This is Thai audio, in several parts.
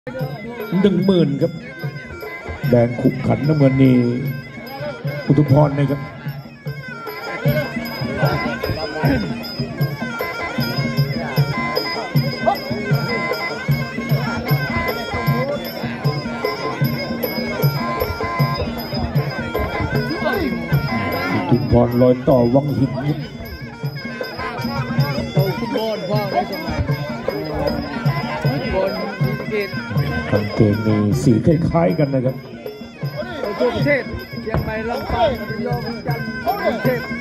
10,000ครับแดงขุกขันน้ำเงินนี่อุทุพรนะครับอุทุพรลอยต่อวังหินกางเกงมีสีคล้ายๆกันนะครับทั่วประเทศเชียงใหม่ลำปางระยองจันทร์กรุงเทพ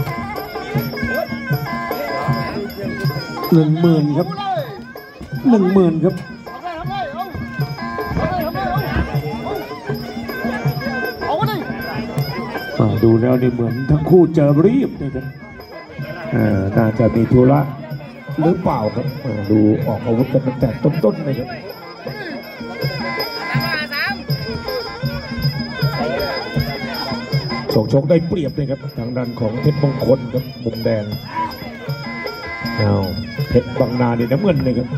10,000ครับ10,000ครับดูแล้วนี่เหมือนทั้งคู่จะรีบนะครับน่าจะมีธุระหรือเปล่าครับดูออกอาวุธกันตั้งแต่ต้นๆนะครับชกได้เปรียบเลยครับทางด้านของเพชรมงคลครับมุมแดงเพชรบางนาเนี่ยน้ำเงินเลยครับ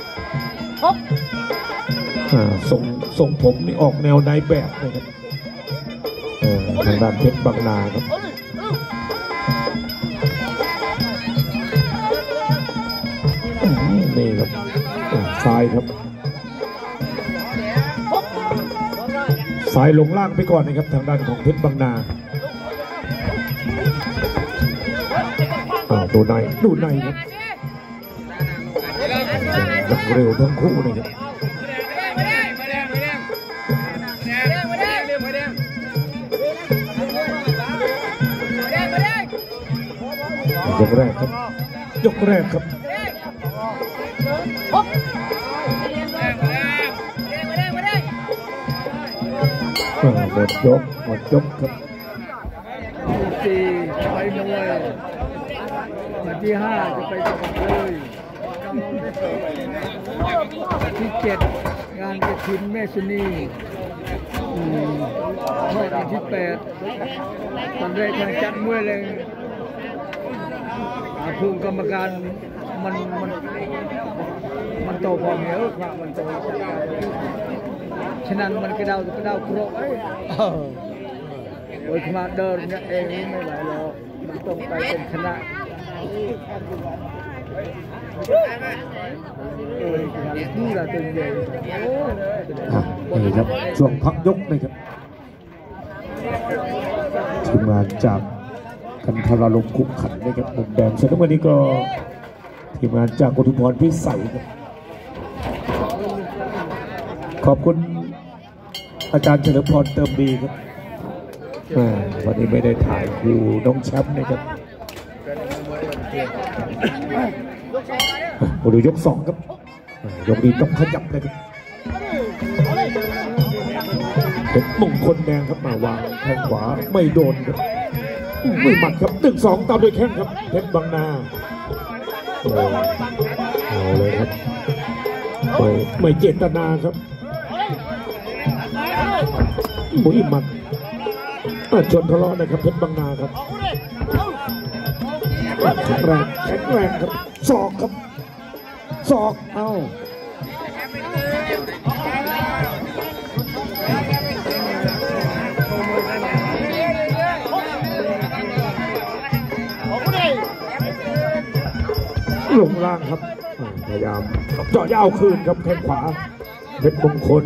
ทรงผมนี่ออกแนวนายแบบเลยครับทางด้านเพชรบางนาครับนี่ครับซ้ายครับซ้ายลงล่างไปก่อนนะครับทางด้านของเพชรบางนาดูในครับดักเร็วทั้งคู่เลยครับยกแรกครับหมดยกครับ 4ไปมวยวันที่5จะไปจังหวัดเลยที่7งานกฐินแม่สุนีวันที่8ตอนแรกทางจัดมวยเลยภูมิกรรมการมันโตพอเหนียวครับมันโตฉะนั้นมันกระเดาโครกโอ้ยมาเดินเนี่ยเองไม่ไหวหรอกมันต้องไปเป็นคณะนี่แหละตึงใหญ่นี่ครับช่วงพักยกเลยครับทีมงานจากกันทราลมคุกขันนะครับมุมแดงส่วนวันนี้ก็ทีมงานจากอุทุพรพิสัยครับขอบคุณอาจารย์เฉลิมพรเติมดีครับวันนี้ไม่ได้ถ่ายดูน้องแชมป์นะครับมาดูยก2ครับยกนี้ต้องขยับเลยครับเป็นมงคลแดงครับมาวางแข้งขวาไม่โดนครับไม่หมัดครับ1-2ตามด้วยแข้งครับเพชรบางนาเอาเลยครับไม่เจตนาครับบุยหมัดชนทะเลาะนะครับเพชรบางนาครับแข็งแรงครับศอกครับศอกลงล่างครับพยายามเจาะยาวคืนครับแข้งขวาเพชรมงคล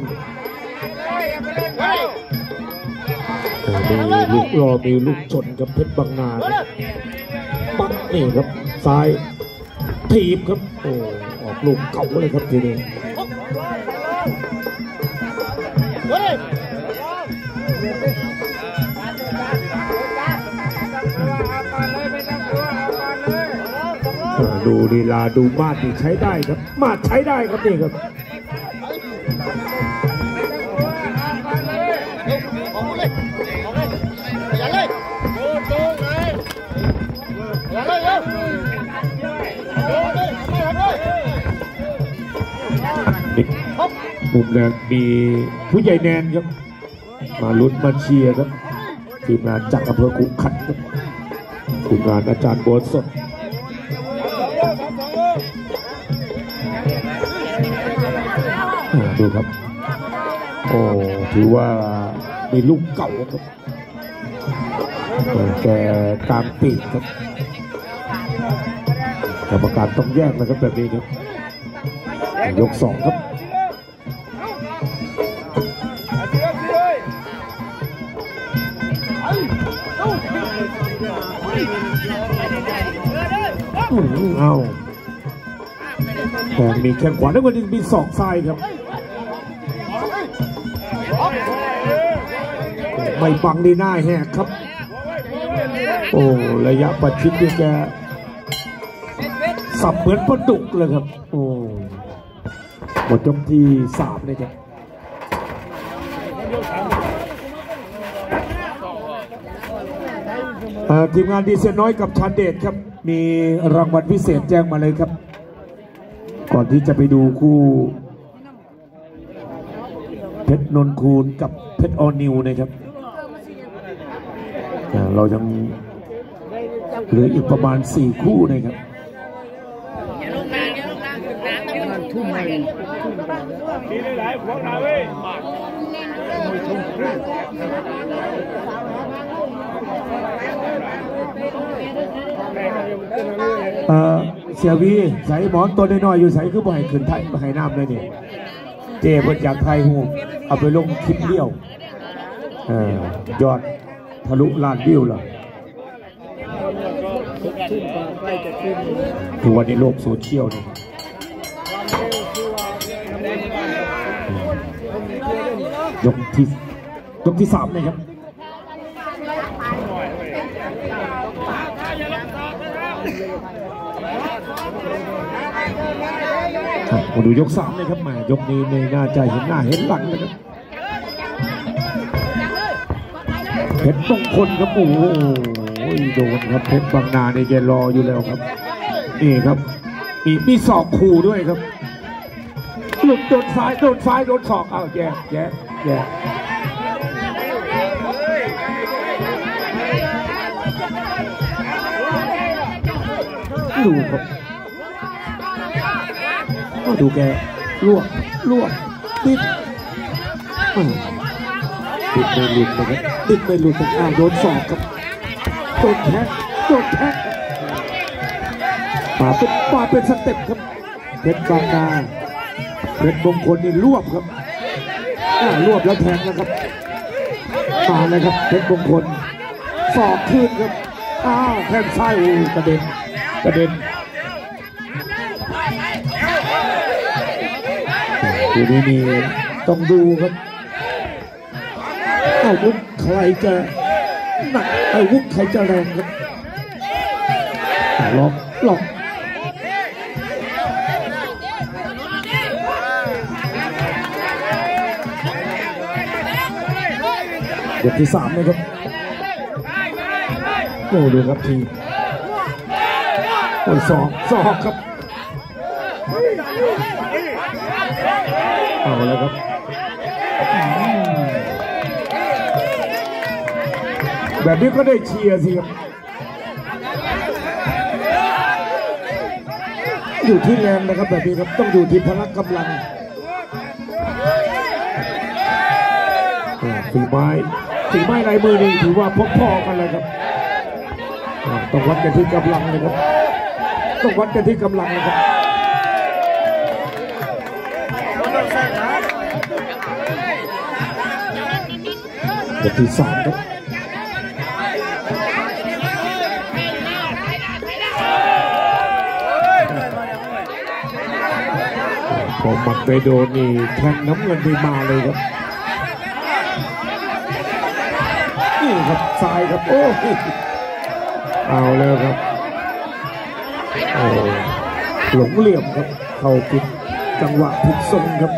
มีลูกรอมีลูกชนกับเพชรบางนาปักนี่ครับซ้ายถีบครับออกลูกเก่าเลยครับทีนี้ดูลีลาดูมาดนี่ใช้ได้ครับมาดใช้ได้ครับนี่ครับมุมแดงมีผู้ใหญ่แนนครับมาลุ้นมาเชียร์ครับทีมงานจากอำเภอขุขันครับทีมงานอาจารย์บัวสด ดดูครับโอ้ถือว่ามีลูกเก่าครับแกกลางปีกครับกรรมการต้องแยกนะครับแบบนี้ครับยก 2ครับเอาแต่มีแข้งขวาแล้วก็มีศอกซ้ายครับไม่บังดีหน้าแหกครับโอ้ระยะประชิดนี่แกสับเหมือนปลาดุกเลยครับโอ้หมดยกที่3เลยครับทีมงานดีเซนน้อยกับชาญเดชครับมีรางวัลพิเศษแจ้งมาเลยครับก่อนที่จะไปดูคู่เพชรนนคูณกับเพชรออนิวนะครับเรายังเหลืออีกประมาณ4คู่นะครับเสียวีใส่หมอนตัวน้อยๆอยู่ใส่คือบ่ให้ขึ้นไทยบ่ให้น้ำเลยนี่เจ๊เพิ่นอยากไทยหูเอาไปลงคลิปเลี้ยวยอดทะลุล้านวิวแล้วทุกวันนี้โลกโซเชียลนี่ยกที่3นะครับมาดูยก3เลยครับมายกนี้ในน่าจะเห็นหน้าเห็นหลังนะครับเพชรมงคลครับโอ้โหโดนครับเพชรบางนาในแกรออยู่แล้วครับนี่ครับมีศอกขู่ด้วยครับหลุดโดนซ้ายโดนศอกเอาแย่ดูครับดูแกลวกติดไม่หลุดนะครับติดไม่หลุดครับโดนศอกครับโดนแทงมาเป็นสเต็ปครับเพชรบางนาเพชรมงคลนี่รวบครับรวบแล้วแทงนะครับมาเลยครับเพชรมงคลศอกขึ้นครับแทงซ้ายกระเด็นทีนี้นี่ต้องดูครับอาวุธใครจะหนักอาวุธใครจะแรงครับล็อกยกที่3เลยครับโอ้ดูครับทีโอ้ศอกครับเอาแล้วครับแบบนี้ก็ได้เชียร์สิครับอยู่ที่แรงนะครับแบบนี้ครับต้องอยู่ที่พละกำลังฝีไม้ลายมือนี่ถือว่าพอๆกันเลยครับต้องวัดกันที่กำลังเลยครับต้องวัดกันที่กำลังเลยครับยกที่3ครับพอมัดไปโดนนี่แทงน้ำเงินไปมาเลยครับนี่ครับซ้ายครับโอ้เอาแล้วครับโอ้หลงเหลี่ยมครับเข้าผิดจังหวะผิดทรงครับ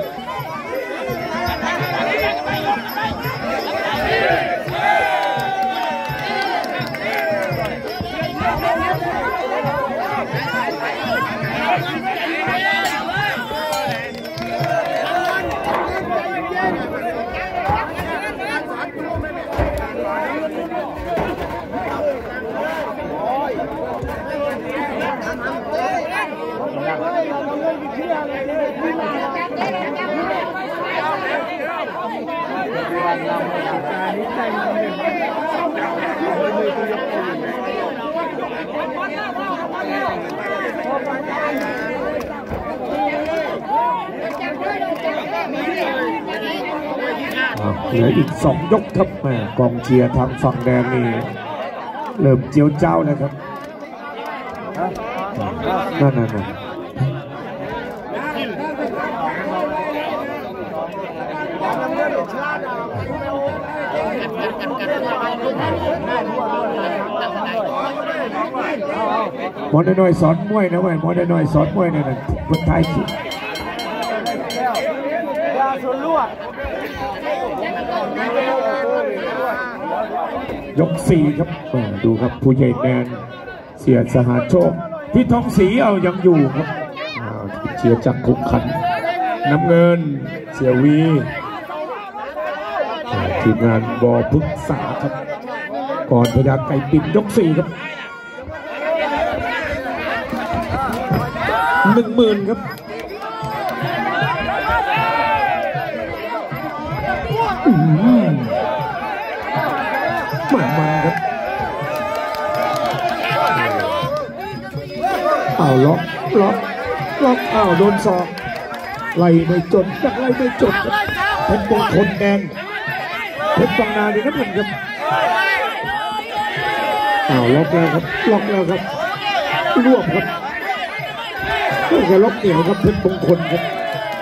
เหลืออีก2 ยกครับแม่กองเชียร์ทางฝั่งแดงนี่เริ่มเจียวเจ้าแล้วครับนั่นหมอน้อยสอนมวยนะเว้ยหมอน้อยสอนมวยนั่นคนไทยคิดยก 4ครับดูครับผู้ใหญ่แมนเสียสหโชคพี่ทองศรีเอายังอยู่ครับเชียร์จักขุกขันน้ำเงินเสียวีทีมงานบอพึกษาครับก่อนพยาไก่ปิดยก 4ครับ10,000ครับมันครับล็อกโดนศอกไล่ไม่จดจักไล่ไม่จดเพชรมงคลแดงเพชรบางนาดีครับผมครับล็อกแล้วครับรวบครับแกล็อกเหนียวครับเพชรมงคลครับ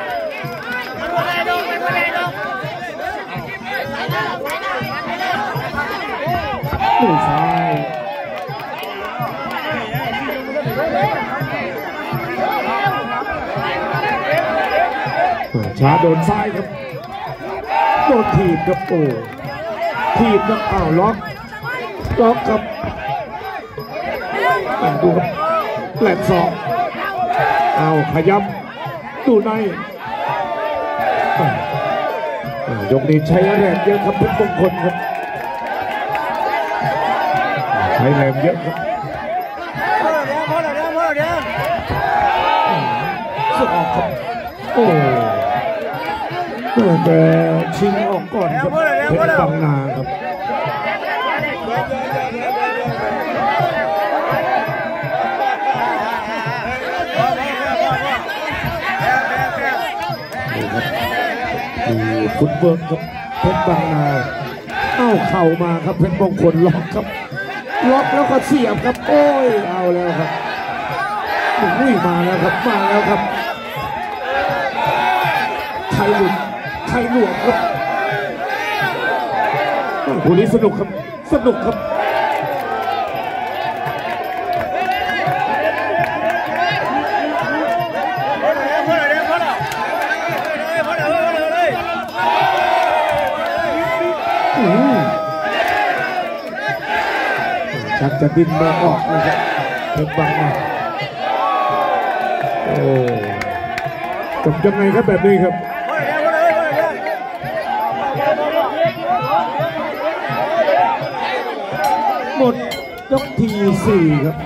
มือซ้ายช้าโดนซ้ายครับโดนถีบครับถีบครับล็อกครับดูครับแหลมศอกขยับดูในยกนี้ใช้แรงเยอะครับเพชรมงคลครับใช้แรงเยอะครับสุดออกครับแต่ชิงออกก่อนครับเพชรบางนาครับฟุตเวิร์กครับเพชรบางนาเข่ามาครับเพชรมงคลล็อกครับล็อกแล้วก็เสียบครับเอาแล้วครับมาแล้วครับไทยหลุดไทยหลวมครับคู่นี้สนุกครับชักจะดิ้นมาออกนะครับเพชรบางนาจบยังไงครับแบบนี้ครับหมดยกที่ 4ครับ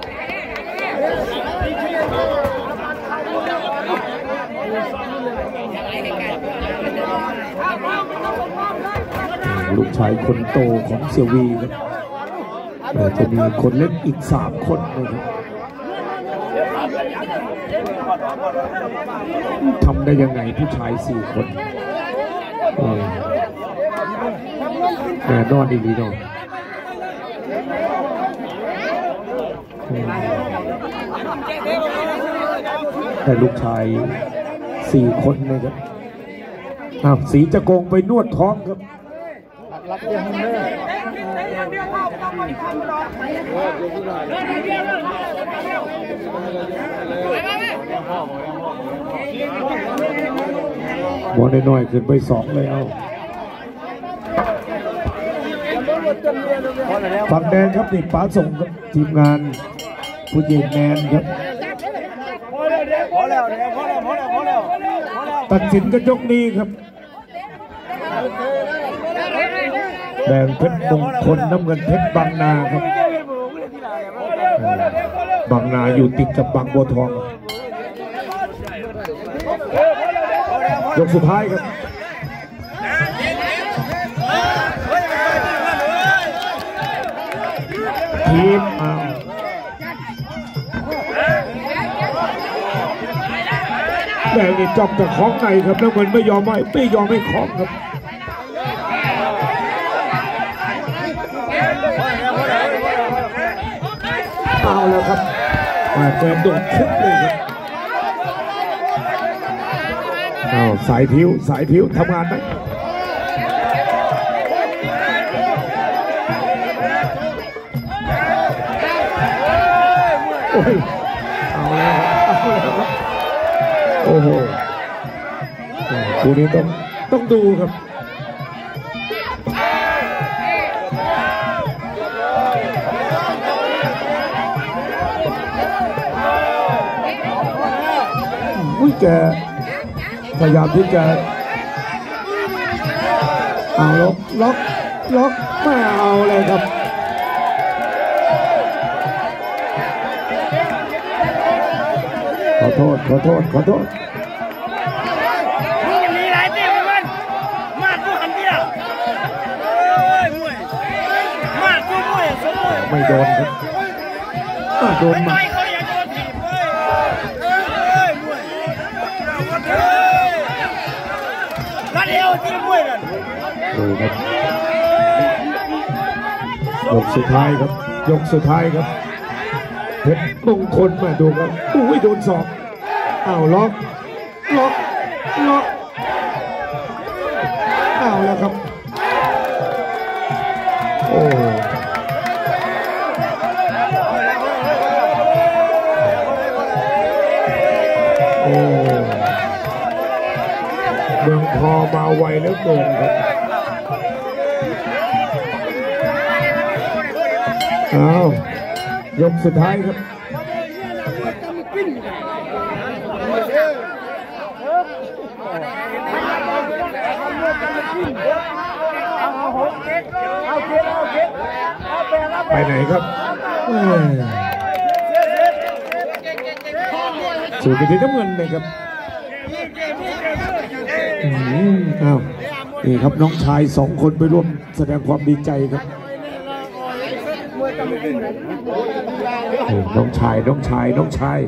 ลูกชายคนโตของเสี่ยวีครับจะมีคนเล็กอีก3 คนนะครับทำได้ยังไงผู้ชาย4 คนแน่นอนดีเนาะแต่ลูกชาย4 คนนะครับสีจะโกงไปนวดท้องครับหมอน้อยขึ้นไป2เลยฝั่งแดงครับนี่ป๋าส่งครับทีมงานผู้ใหญ่แมนครับตัดสินกันยกนี้ครับแดงเพชรมงคลน้ำเงินเพชรบางนาครับบางนาอยู่ติดกับบางบัวทองยกสุดท้ายครับทีมอ้าวแดงนี่จ้องจะคล้องในครับแล้วมันไม่ยอมให้คล้องครับเอาแล้วครับแฟนโดนทุบเลยครับเอาสายผิวทำงานไหมโอ้ยเอาแล้วครับโอ้โหคู่นี้ต้องดูครับแกพยายามที่จะเอาล็อกไม่เอาเลยครับขอโทษมีหลายเตี้ยมันมาดผู้หันเตี้ยมวยมาดผู้มวยสมมวยไม่โดนครับโดนมาเขาอยากจะถีบมวยมาเดียวที่มวยนั่นดูครับยกสุดท้ายครับเพชรมงคลมาดูครับอุ้ยโดนศอกอ้าวล็อกอ้าวแล้วครับโอ้เมืองพอมาไวแล้วเกินครับอ้าวยกสุดท้ายครับไปไหนครับสู่ไปที่น้ำเงินเลยครับอ้าวนี่ครับน้องชาย2 คนไปร่วมแสดงความดีใจครับน้องชาย